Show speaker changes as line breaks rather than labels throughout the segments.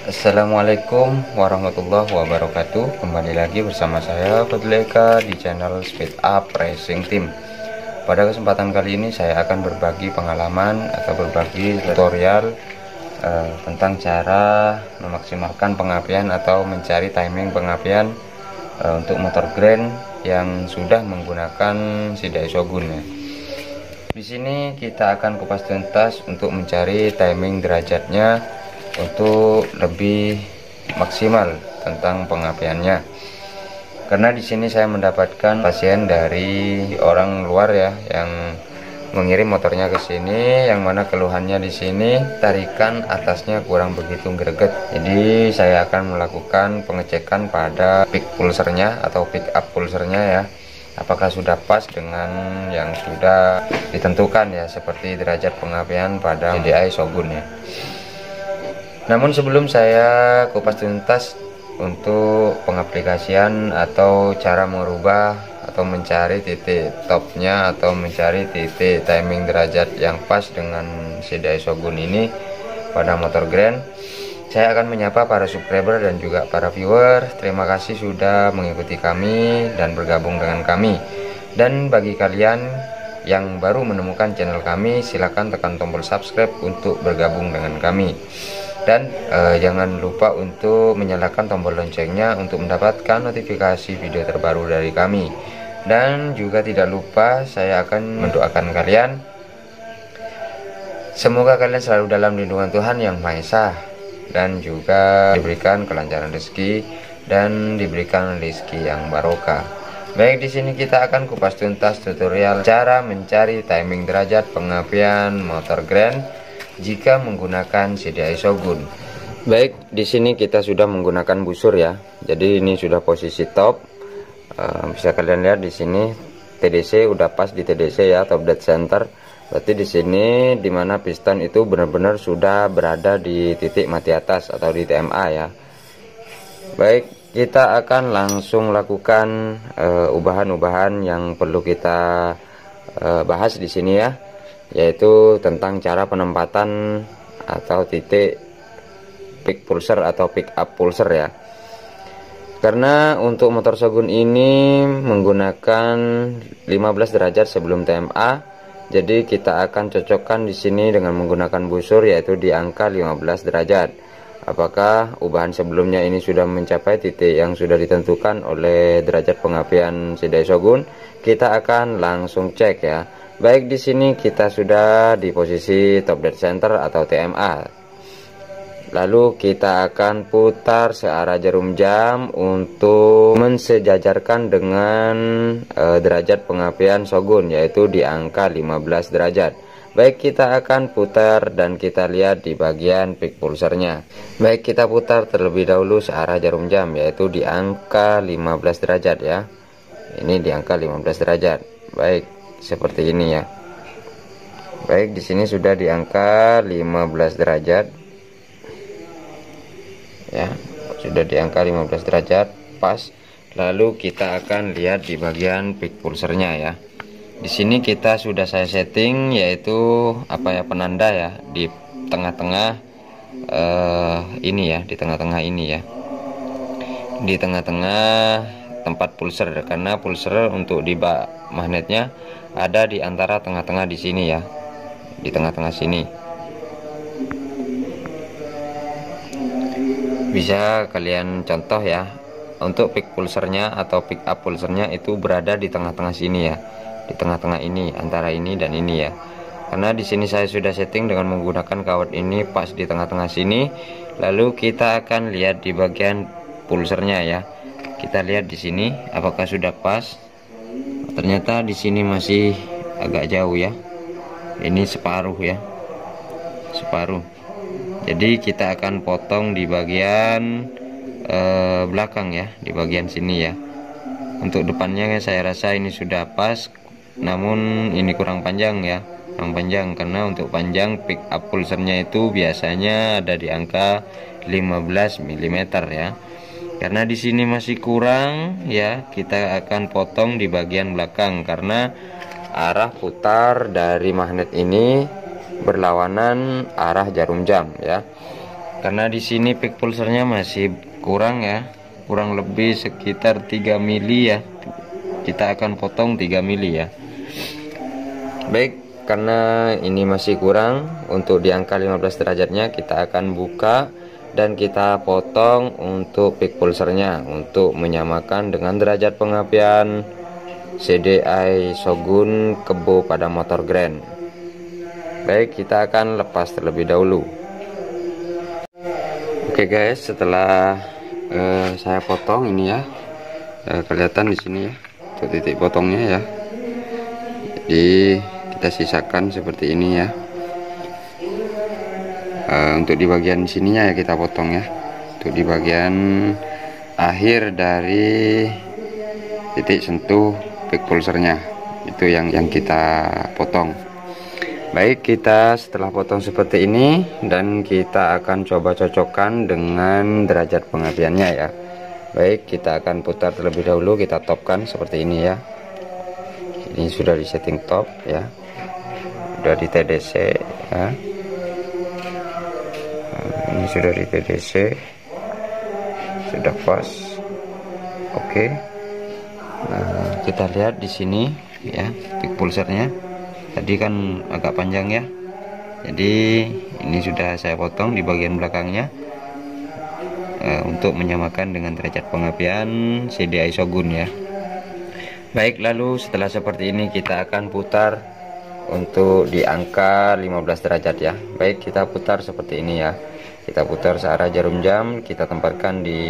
Assalamualaikum warahmatullahi wabarakatuh. Kembali lagi bersama saya Fadleka di channel Speed Up Racing Team. Pada kesempatan kali ini saya akan berbagi pengalaman atau berbagi tutorial tentang cara memaksimalkan pengapian atau mencari timing pengapian untuk motor grand yang sudah menggunakan Sidai Shogun ya. Di sini kita akan kupas tuntas untuk mencari timing derajatnya untuk lebih maksimal tentang pengapiannya. Karena di sini saya mendapatkan pasien dari orang luar ya yang mengirim motornya ke sini, yang mana keluhannya di sini tarikan atasnya kurang begitu greget. Jadi saya akan melakukan pengecekan pada pick pulsernya atau pick up pulsernya ya. Apakah sudah pas dengan yang sudah ditentukan ya, seperti derajat pengapian pada Sidai Shogun ya. Namun sebelum saya kupas tuntas untuk pengaplikasian atau cara merubah atau mencari titik topnya atau mencari titik timing derajat yang pas dengan Sidai Shogun ini pada motor grand, saya akan menyapa para subscriber dan juga para viewer. Terima kasih sudah mengikuti kami dan bergabung dengan kami. Dan bagi kalian yang baru menemukan channel kami, silakan tekan tombol subscribe untuk bergabung dengan kami. Dan jangan lupa untuk menyalakan tombol loncengnya untuk mendapatkan notifikasi video terbaru dari kami. Dan juga tidak lupa saya akan mendoakan kalian, semoga kalian selalu dalam lindungan Tuhan Yang Maha Esa, dan juga diberikan kelancaran rezeki dan diberikan rezeki yang barokah. Baik, di sini kita akan kupas tuntas tutorial cara mencari timing derajat pengapian motor grand jika menggunakan Sidai Shogun. Baik, di sini kita sudah menggunakan busur ya. Jadi ini sudah posisi top. Bisa kalian lihat di sini TDC udah pas di TDC ya, top dead center. Berarti di sini dimana piston itu benar-benar sudah berada di titik mati atas atau di TMA ya. Baik, kita akan langsung lakukan ubahan-ubahan yang perlu kita bahas di sini ya, yaitu tentang cara penempatan atau titik pick pulser atau pick up pulser ya. Karena untuk motor Shogun ini menggunakan 15 derajat sebelum TMA, jadi kita akan cocokkan di sini dengan menggunakan busur yaitu di angka 15 derajat. Apakah ubahan sebelumnya ini sudah mencapai titik yang sudah ditentukan oleh derajat pengapian Sidai Shogun? Kita akan langsung cek ya. Baik, di sini kita sudah di posisi top dead center atau TMA. Lalu kita akan putar searah jarum jam untuk mensejajarkan dengan derajat pengapian Shogun, yaitu di angka 15 derajat. Baik, kita akan putar dan kita lihat di bagian pick pulsernya. Baik, kita putar terlebih dahulu searah jarum jam, yaitu di angka 15 derajat ya. Ini di angka 15 derajat. Baik, seperti ini ya. Baik, di sini sudah di angka 15 derajat. Ya, sudah di angka 15 derajat pas. Lalu kita akan lihat di bagian pick pulsernya ya. Di sini kita sudah saya setting yaitu apa ya, penanda ya di tengah-tengah ini ya, di tengah-tengah ini ya. Di tengah-tengah tempat pulser, karena pulser untuk di bak magnetnya ada di antara tengah-tengah di sini ya. Di tengah-tengah sini. Bisa kalian contoh ya, untuk pick pulsernya atau pick up pulsernya itu berada di tengah-tengah sini ya, di tengah-tengah ini, antara ini dan ini ya. Karena di sini saya sudah setting dengan menggunakan kawat ini pas di tengah-tengah sini. Lalu kita akan lihat di bagian pulsernya ya. Kita lihat di sini apakah sudah pas. Ternyata di sini masih agak jauh ya. Ini separuh ya, separuh. Jadi kita akan potong di bagian belakang ya, di bagian sini ya. Untuk depannya saya rasa ini sudah pas, namun ini kurang panjang ya, kurang panjang. Karena untuk panjang pick up pulsernya itu biasanya ada di angka 15 mm ya. Karena di sini masih kurang ya, kita akan potong di bagian belakang karena arah putar dari magnet ini berlawanan arah jarum jam ya. karena di sini peak pulsernya masih kurang ya, kurang lebih sekitar 3 mili ya. Kita akan potong 3 mili ya. Baik, karena ini masih kurang, untuk di angka 15 derajatnya kita akan buka dan kita potong untuk peak pulsernya untuk menyamakan dengan derajat pengapian CDI Shogun Kebo pada motor Grand. Baik, kita akan lepas terlebih dahulu. Oke guys, setelah saya potong ini ya, kelihatan di sini ya untuk titik potongnya ya. Jadi kita sisakan seperti ini ya. Untuk di bagian sininya ya kita potong ya. Untuk di bagian akhir dari titik sentuh peak pulsernya itu yang kita potong. Baik, kita setelah potong seperti ini dan kita akan coba cocokkan dengan derajat pengapiannya ya. Baik, kita akan putar terlebih dahulu, kita topkan seperti ini ya. Ini sudah di setting top ya, sudah di TDC ya. Ini sudah di TDC, sudah pas. Oke. Nah, kita lihat di sini ya peak pulsernya. Tadi kan agak panjang ya, jadi ini sudah saya potong di bagian belakangnya untuk menyamakan dengan derajat pengapian CDI Shogun ya. Baik, lalu setelah seperti ini kita akan putar untuk di angka 15 derajat ya. Baik, kita putar seperti ini ya. Kita putar searah jarum jam, kita tempatkan di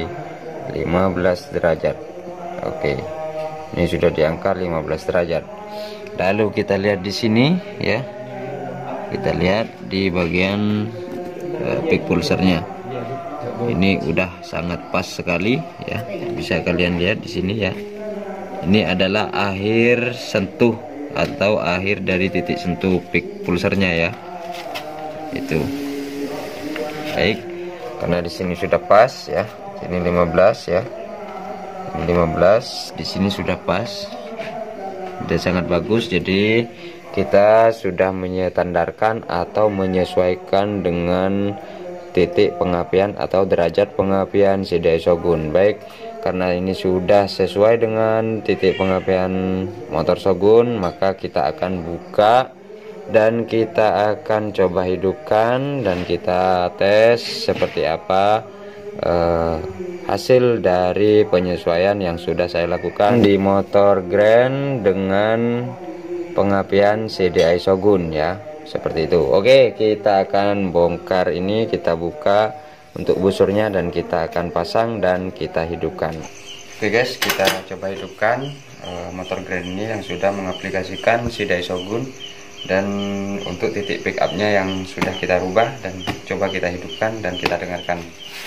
15 derajat. Oke, ini sudah di angka 15 derajat. Lalu kita lihat di sini ya, kita lihat di bagian peak pulsernya. Ini udah sangat pas sekali ya, bisa kalian lihat di sini ya. Ini adalah akhir sentuh atau akhir dari titik sentuh peak pulsernya ya. Itu. Baik, karena di sini sudah pas ya. Ini 15 ya. Ini 15, di sini sudah pas. Sudah sangat bagus, jadi kita sudah menyetandarkan atau menyesuaikan dengan titik pengapian atau derajat pengapian CDI Shogun. Baik, karena ini sudah sesuai dengan titik pengapian motor Shogun, maka kita akan buka dan kita akan coba hidupkan dan kita tes seperti apa hasil dari penyesuaian yang sudah saya lakukan di motor Grand dengan pengapian CDI Shogun ya, seperti itu. Oke, kita akan bongkar ini, kita buka untuk busurnya dan kita akan pasang dan kita hidupkan. Oke guys, kita coba hidupkan motor Grand ini yang sudah mengaplikasikan CDI Shogun, dan untuk titik pick up-nya yang sudah kita rubah, dan coba kita hidupkan dan kita dengarkan.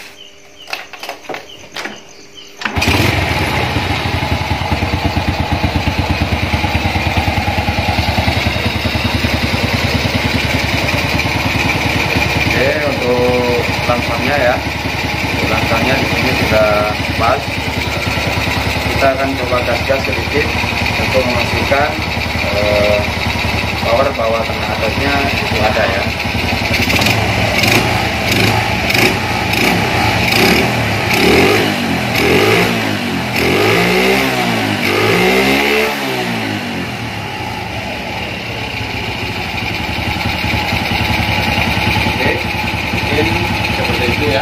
Langsangnya ya, langsangnya di sini sudah pas. Kita akan coba gas sedikit untuk memastikan power bawah tengah atasnya itu ada ya. Ya,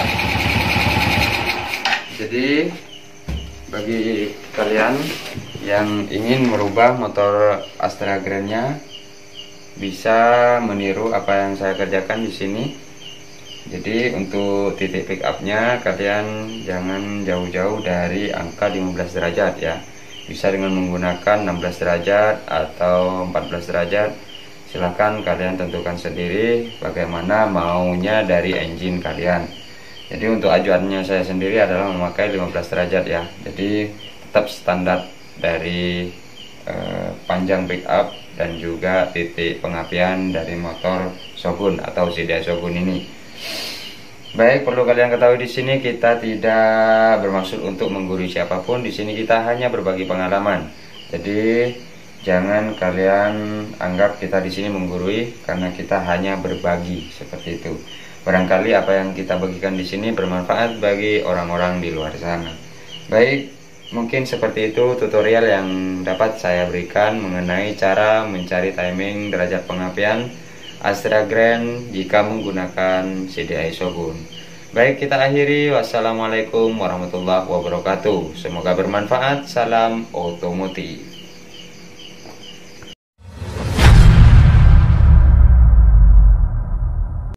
jadi bagi kalian yang ingin merubah motor Astra Grand-nya, bisa meniru apa yang saya kerjakan di sini. Jadi untuk titik pick up-nya kalian jangan jauh-jauh dari angka 15 derajat ya. Bisa dengan menggunakan 16 derajat atau 14 derajat. Silahkan kalian tentukan sendiri bagaimana maunya dari engine kalian. Jadi untuk ajuannya saya sendiri adalah memakai 15 derajat ya. Jadi tetap standar dari panjang pick up dan juga titik pengapian dari motor Shogun atau CDI Shogun ini. Baik, perlu kalian ketahui di sini kita tidak bermaksud untuk menggurui siapapun. Di sini kita hanya berbagi pengalaman. Jadi jangan kalian anggap kita di sini menggurui, karena kita hanya berbagi seperti itu. Barangkali apa yang kita bagikan di sini bermanfaat bagi orang-orang di luar sana. Baik, mungkin seperti itu tutorial yang dapat saya berikan mengenai cara mencari timing derajat pengapian Astra Grand jika menggunakan CDI Shogun. Baik, kita akhiri. Wassalamualaikum warahmatullahi wabarakatuh. Semoga bermanfaat. Salam otomotif.